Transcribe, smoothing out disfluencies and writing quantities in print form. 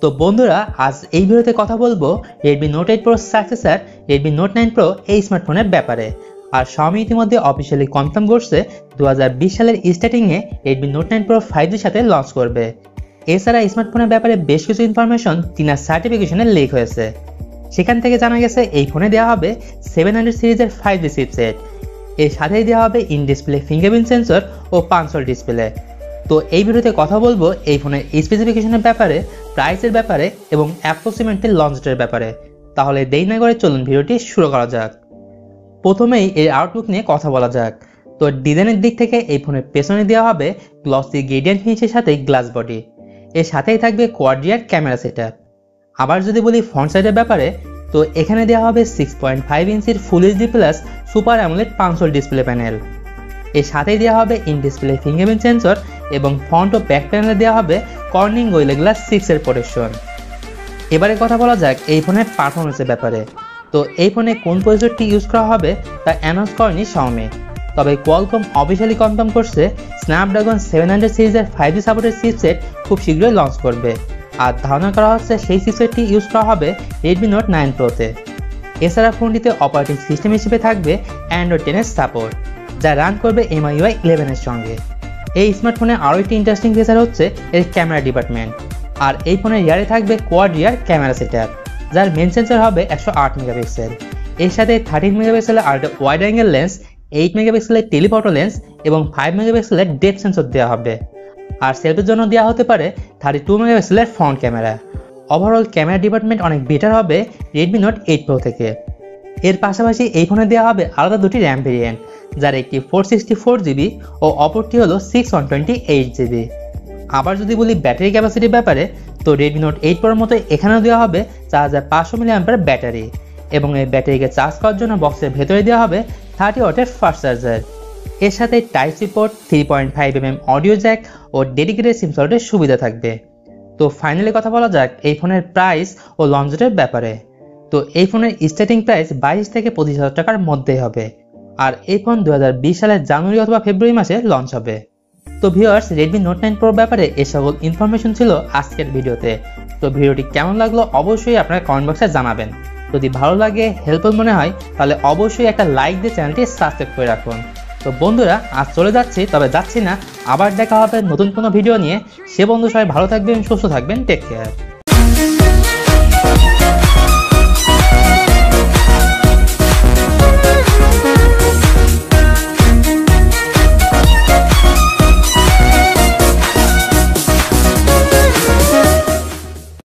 তো বন্ধুরা আজ এই ভিডিওতে কথা বলবো Redmi Note 8 Pro successor Redmi Note 9 Pro এই স্মার্টফোনের ব্যাপারে। আর Xiaomi ইতিমধ্যে অফিশিয়ালি কনফার্ম করছে 2020 সালের স্টার্টিং এ Redmi Note 9 Pro 5G সাথে লঞ্চ করবে। এছাড়া স্মার্টফোনের ব্যাপারে বেশ কিছু ইনফরমেশন চীনা সার্টিফিকেশনে লিক হয়েছে। সেখান থেকে জানা গেছে এই ফোনে দেওয়া হবে 700 সিরিজের 5G চিপসেট। এর সাথেই দেওয়া হবে ইন ডিসপ্লে ফিঙ্গারপ্রিন্ট সেন্সর ও পাঞ্চল ডিসপ্লে। তো এই ভিডিওতে কথা বলবো এই ফোনের স্পেসিফিকেশনের ব্যাপারে, প্রাইসের ব্যাপারে এবং অ্যাপ্রক্সিমেটলি লঞ্চ ডেটের ব্যাপারে। তাহলে দেরি না করে চলুন ভিডিওটি শুরু করা যাক। প্রথমেই এর আউটলুক নিয়ে কথা বলা যাক। তো ডিজাইনের দিক থেকে এই ফোনের পেছনে দেওয়া হবে গ্লসি গ্রেডিয়েন্ট ফিনিশের সাথে গ্লাস বডি। এর সাথেই থাকবে কোয়াড রিয়ার ক্যামেরা সেটআপ। আবার যদি বলি ফ্রন্ট সাইডের ব্যাপারে, তো এখানে দেওয়া হবে 6.5 ইঞ্চির full HD plus super AMOLED punch hole display panel. এর সাথেই দেওয়া হবে ইন ডিসপ্লে ফিঙ্গারপ্রিন্ট সেন্সর এবং ফ্রন্ট ও ব্যাক প্যানেলে দেওয়া হবে কর্নিং গোরিলা গ্লাস 6 এর প্রোটেকশন। এবারে কথা বলা যাক এই ফোনের পারফরমেন্সের ব্যাপারে। তো এই ফোনে কোন প্রসেসরটি ইউজ করা হবে তা অ্যানাউন্স করেনি Xiaomi, তবে Qualcomm অফিশিয়ালি কনফার্ম করছে স্ন্যাপড্রাগন 700 সিরিজের 5G সাপোর্টেড চিপসেট খুব শীঘ্রই লঞ্চ করবে। আর ধারণা করা হচ্ছে সেই চিপসেটটি ইউজ করা হবে Redmi Note 9 Pro তে। এছাড়া ফোনটিতে অপারেটিং সিস্টেম হিসেবে থাকবে Android 10 এর সাপোর্ট, যা রান করবে MIUI 11 এর সঙ্গে। এই স্মার্টফোনে আরও একটি ইন্টারেস্টিং ফিচার হচ্ছে এর ক্যামেরা ডিপার্টমেন্ট। আর এই ফোনের রিয়ারে থাকবে কোয়াড রিয়ার ক্যামেরা সেটআপ, যার মেন সেন্সর হবে 108 মেগাপিক্সেল। এর সাথে 13 মেগাপিক্সেলের আল্ট্রা ওয়াইড অ্যাঙ্গেল লেন্স, 8 মেগাপিক্সেলের টেলিফটো লেন্স এবং 5 মেগাপিক্সেলের ডেপথ সেন্সর দেওয়া হবে। আর সেলফির জন্য দেওয়া হতে পারে 32 মেগাপিক্সেলের front camera. Overall camera department অনেক বেটার হবে Redmi Note 8 Pro থেকে। এর পাশাপাশি এই ফোনে দেওয়া হবে আলাদা দুটি র্যাম ভেরিয়েন্ট, যার একটি 464GB ও অপরটি হলো 628GB। আবার যদি বলি ব্যাটারি ক্যাপাসিটির ব্যাপারে, তো Redmi Note 8 Pro মতো এখানেও দেওয়া হবে 4500 mAh ব্যাটারি এবং এই ব্যাটারিকে চার্জ করার জন্য বক্সের ভেতরে দেওয়া হবে 30 ওয়াটের ফাস্ট চার্জার। এর সাথে Type-C port, 3.5mm audio jack ও ডেডিকেটেড সিম স্লটের সুবিধা থাকবে। তো ফাইনালি কথা বলা যাক এই ফোনের প্রাইস ও লঞ্চ ডেটের ব্যাপারে। তো এই ফোনের স্টার্টিং প্রাইস 22 থেকে 25,000 টাকার মধ্যেই হবে। আর এই ফোন 2020 সালের জানুয়ারি অথবা ফেব্রুয়ারি মাসে লঞ্চ হবে। তো ভিউয়ার্স, Redmi Note 9 Pro ব্যাপারে এই সকল ইনফরমেশন ছিল আজকের ভিডিওতে। তো ভিডিওটি কেমন লাগলো অবশ্যই আপনারা কমেন্ট বক্সে জানাবেন। যদি ভালো লাগে, হেল্পফুল মনে হয়, তাহলে অবশ্যই একটা লাইক দিয়ে চ্যানেলটি সাবস্ক্রাইব করে রাখুন। তো বন্ধুরা আজ চলে যাচ্ছি, তবে যাচ্ছি না, আবার দেখা হবে নতুন কোনো ভিডিও নিয়ে। সে বন্ধু সবাই ভালো থাকবেন, সুস্থ থাকবেন, টেক কেয়ার।